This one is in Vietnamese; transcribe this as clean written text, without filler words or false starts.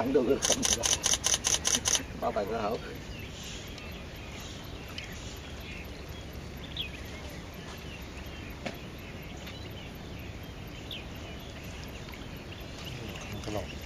thẳng được không bao bài cơ hậu cái lồng